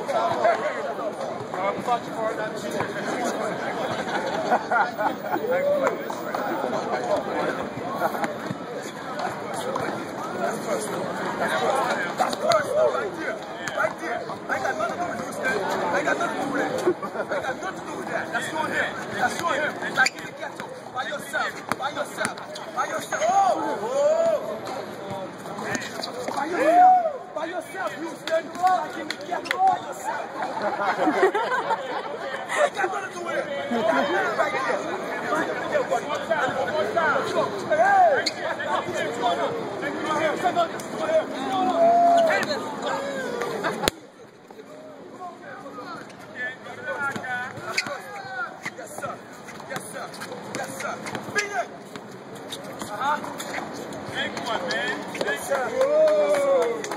That's personal right there. Right there. I ain't got nothing to do with Houston. I ain't got nothing to do with that. I ain't got nothing to do with that. That's on him. That's on him. Like in the ghetto. By yourself. By yourself. By yourself. Oh! By yourself. By yourself, Houston. Like in the ghetto. By yourself. I ain't got nothing to do with it. Right there. Right there, buddy. One time. Hey! What's going on? Yes, sir. Yes, sir. Yes, sir. Beat it. Make one, man. Yes, sir.